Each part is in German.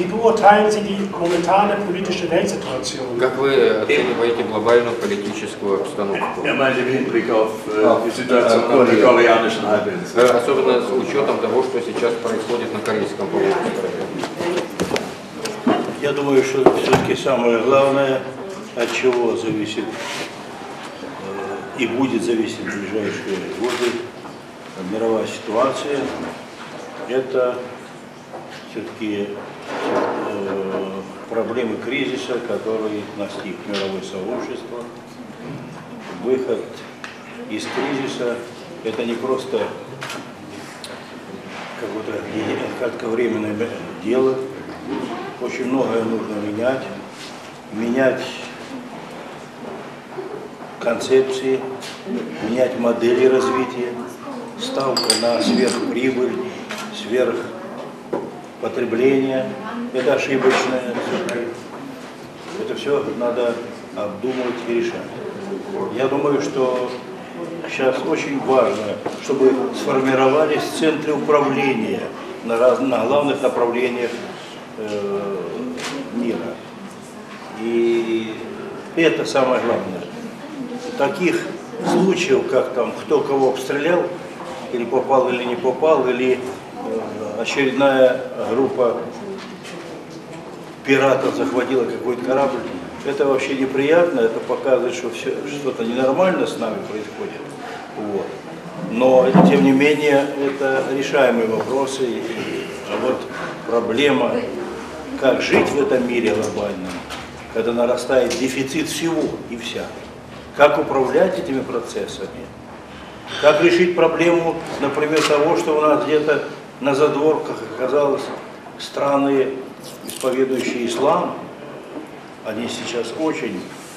Wie beurteilen Sie die momentane politische Weltsituation? Как вы оцениваете глобальную политическую обстановку? Er meinte im Hinblick auf die Situation auf der koreanischen Halbinsel. Особенно с учетом того, что сейчас происходит на Корейском полуострове. Я думаю, что все-таки самое главное, от чего зависит и будет зависеть в ближайшие годы мировая ситуация, это все-таки проблемы кризиса, которые настиг мировое сообщество. Выход из кризиса – это не просто какое-то кратковременное дело. Очень многое нужно менять концепции, менять модели развития, ставка на сверхприбыль, сверхпотребление, это ошибочное. Это все надо обдумывать и решать. Я думаю, что сейчас очень важно, чтобы сформировались центры управления на главных направлениях мира. И это самое главное. Таких случаев, как там кто кого обстрелял, или попал, или не попал, или очередная группа пиратов захватила какой-то корабль, это вообще неприятно, это показывает, что что-то ненормально с нами происходит. Вот. Но, тем не менее, это решаемые вопросы. А вот проблема, как жить в этом мире глобальном, когда нарастает дефицит всего и вся. Как управлять этими процессами? Как решить проблему, например, того, что у нас где-то на задворках оказалось страны, исповедующие ислам, они сейчас очень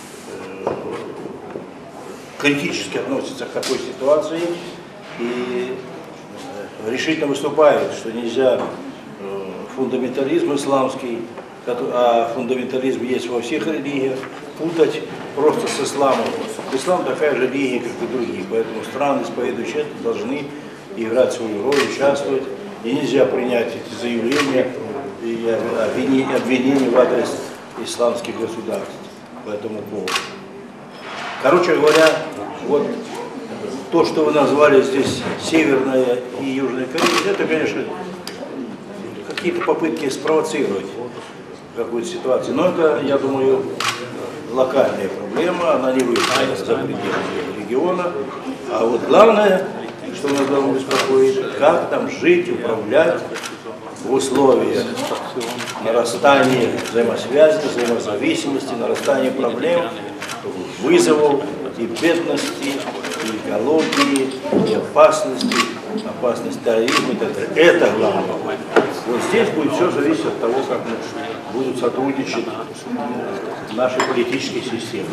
критически относятся к такой ситуации и решительно выступают, что нельзя фундаментализм исламский, а фундаментализм есть во всех религиях, путать просто с исламом. Ислам такая же религия, как и другие, поэтому страны, исповедующие, должны играть свою роль, участвовать, и нельзя принять эти заявления и обвинения в адрес исламских государств по этому поводу. Короче говоря, вот то, что вы назвали здесь Северная и Южная Корея, это, конечно, какие-то попытки спровоцировать какую-то ситуацию. Но это, я думаю, локальная проблема, она не выходит за пределы региона. А вот главное, что нас должно беспокоить, как там жить, управлять в условиях нарастания взаимосвязи, взаимозависимости, нарастания проблем, вызовов и бедности, и экологии, и опасности, опасность терроризма и так далее. Это главное. Вот здесь будет все зависеть от того, как будут сотрудничать наши политические системы.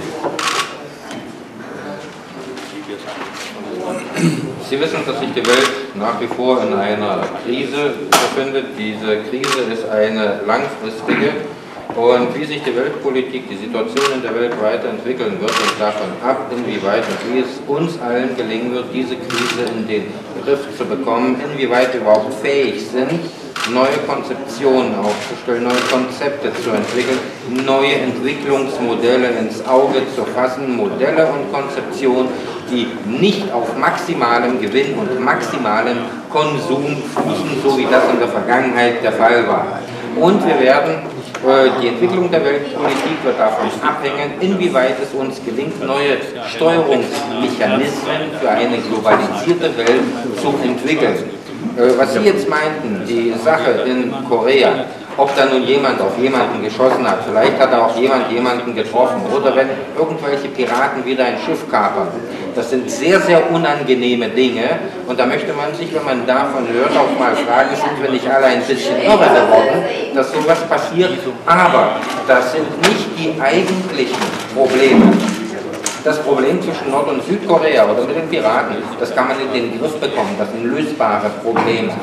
Sie wissen, dass sich die Welt nach wie vor in einer Krise befindet. Diese Krise ist eine langfristige. Und wie sich die Weltpolitik, die Situation in der Welt weiterentwickeln wird, hängt davon ab, inwieweit und wie es uns allen gelingen wird, diese Krise in den Griff zu bekommen, inwieweit wir überhaupt fähig sind, neue Konzeptionen aufzustellen, neue Konzepte zu entwickeln, neue Entwicklungsmodelle ins Auge zu fassen, Modelle und Konzeptionen, die nicht auf maximalem Gewinn und maximalem Konsum fußen, so wie das in der Vergangenheit der Fall war. Und wir werden, die Entwicklung der Weltpolitik wird davon abhängen, inwieweit es uns gelingt, neue Steuerungsmechanismen für eine globalisierte Welt zu entwickeln. Was Sie jetzt meinten, die Sache in Korea, ob da nun jemand auf jemanden geschossen hat, vielleicht hat auch jemanden getroffen, oder wenn irgendwelche Piraten wieder ein Schiff kapern, das sind sehr, sehr unangenehme Dinge, und da möchte man sich, wenn man davon hört, auch mal fragen, sind wir nicht alle ein bisschen irre geworden, dass sowas passiert, aber das sind nicht die eigentlichen Probleme. Das Problem zwischen Nord- und Südkorea oder mit den Piraten, das kann man in den Griff bekommen, das sind lösbare Probleme.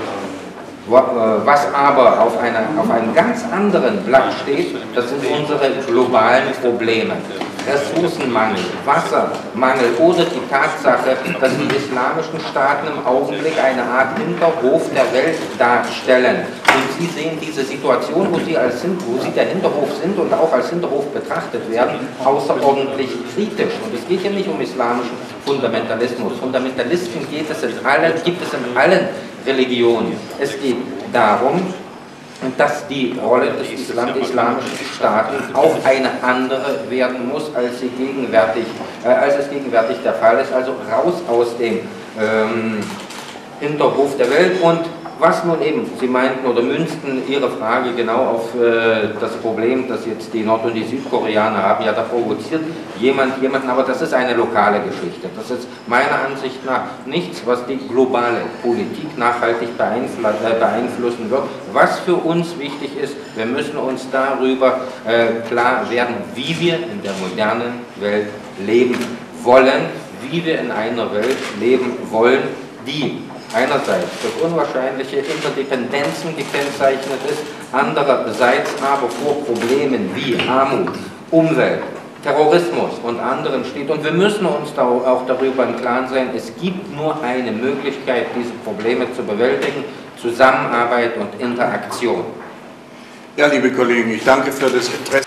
Was aber auf einem ganz anderen Blatt steht, das sind unsere globalen Probleme. Ressourcenmangel, Wassermangel oder die Tatsache, dass die islamischen Staaten im Augenblick eine Art Hinterhof der Welt darstellen. Und Sie sehen diese Situation, wo Sie der Hinterhof sind und auch als Hinterhof betrachtet werden, außerordentlich kritisch. Und es geht hier nicht um islamischen Fundamentalismus. Fundamentalisten gibt es in allen Religionen. Es geht darum, dass die Rolle der islamischen Staaten auch eine andere werden muss, als es gegenwärtig der Fall ist. Also raus aus dem Hinterhof der Welt. Und was nun eben, Sie meinten oder münzten Ihre Frage genau auf das Problem, das jetzt die Nord- und die Südkoreaner haben, ja, da provoziert jemanden, aber das ist eine lokale Geschichte. Das ist meiner Ansicht nach nichts, was die globale Politik nachhaltig beeinflussen wird. Was für uns wichtig ist, wir müssen uns darüber klar werden, wie wir in der modernen Welt leben wollen, wie wir in einer Welt leben wollen, die einerseits durch unwahrscheinliche Interdependenzen gekennzeichnet ist, andererseits aber vor Problemen wie Armut, Umwelt, Terrorismus und anderen steht. Und wir müssen uns da auch darüber im Klaren sein, es gibt nur eine Möglichkeit, diese Probleme zu bewältigen: Zusammenarbeit und Interaktion. Ja, liebe Kollegen, ich danke für das Interesse.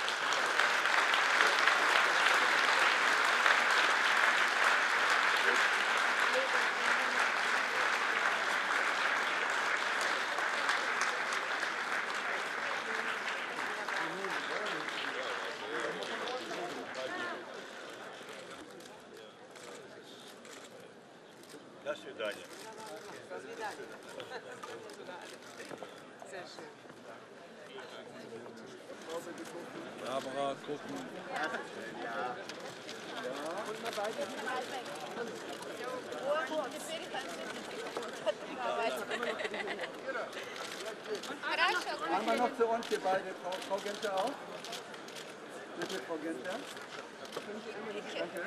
До свидания. Sehr schön. Barbara, gucken. Einmal noch zu uns, hier beide, Frau Günther auch. Bitte, Frau Günther. Danke.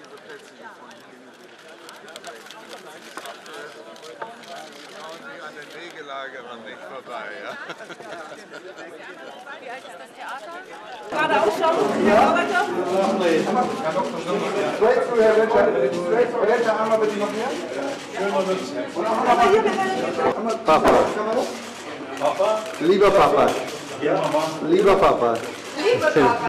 An den Wegelagerern nicht vorbei, ja? Wie alt ist das Theater? Gerade aufschauen, Herr Arbeiter. Straight through, Herr Welcher, einmal bitte noch mehr. Papa. Papa? Lieber Papa. Ja, Mama. Lieber Papa. Lieber Papa.